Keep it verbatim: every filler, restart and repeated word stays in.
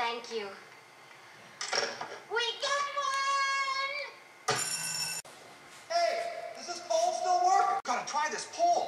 Thank you. We got one! Hey, does this pole still work? Gotta try this pole.